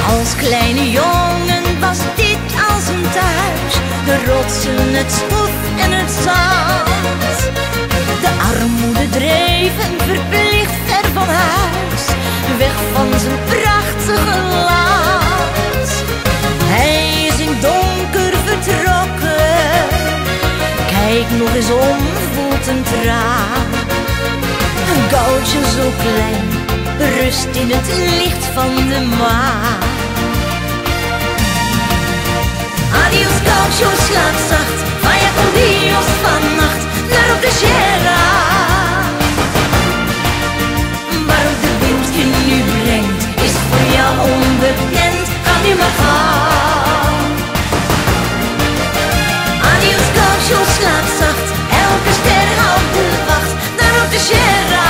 Als kleine jongen was dit als een thuis. De rotsen, het stof en het zand. De armoede dreef hem verplicht ver van huis, weg van zijn prachtige land. Hij is in donker vertrokken, kijk nog eens om, voelt een traan. Een Gaucho zo klein, rust in het licht van de maan. Adios Gaucho slaat zacht, vaya con Dios vannacht naar op de Sierra. Waar de wind je nu brengt, is voor jou onbekend, ga nu maar gaan. Adios Gaucho slaat zacht, elke ster houdt de wacht naar op de Sierra.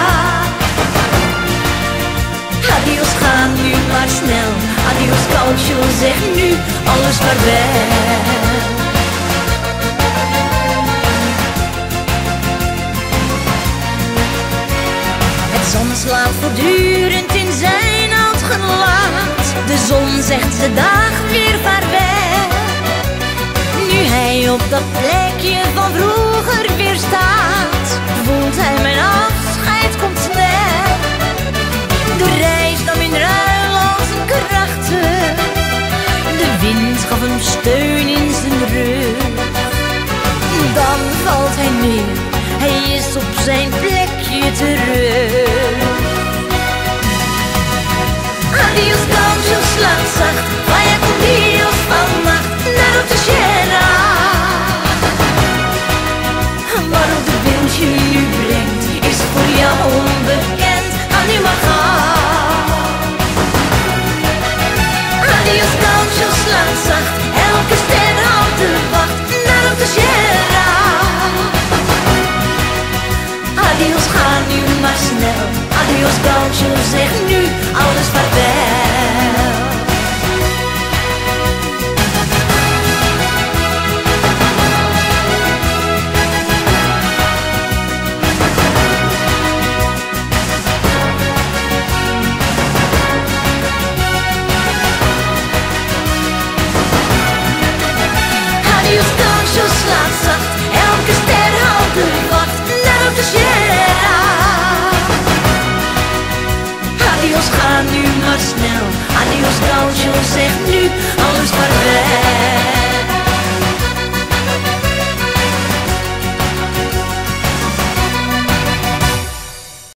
Adios, ga nu maar snel, adios Gaucho, zeg nu alles vaarwel. Het zon slaat voortdurend in zijn oud gelaat. De zon zegt de dag weer vaarwel. Nu hij op dat plekje van vroeger weer staat, voelt hij mijn afscheid komt snel. De reis nam in ruil al zijn krachten, de wind gaf hem steun in zijn rug. Dan valt hij neer, hij is op zijn plekje terug. Adios Gaucho slaat zacht, vaya con Dios vannacht naar op de Sierra. Waarop de wind je nu brengt, is voor jou onbekend, ga nu maar gaan. Adios Gaucho slaat zacht, elke ster houdt de wacht naar op de Sierra. Adios, ga nu maar snel, adios Gaucho, zeg nu alles vaarwel. Adios Gaucho slaat zacht, elke ster houdt de wacht naar op de Sierra. Adios, ga nu maar snel, adios Gaucho,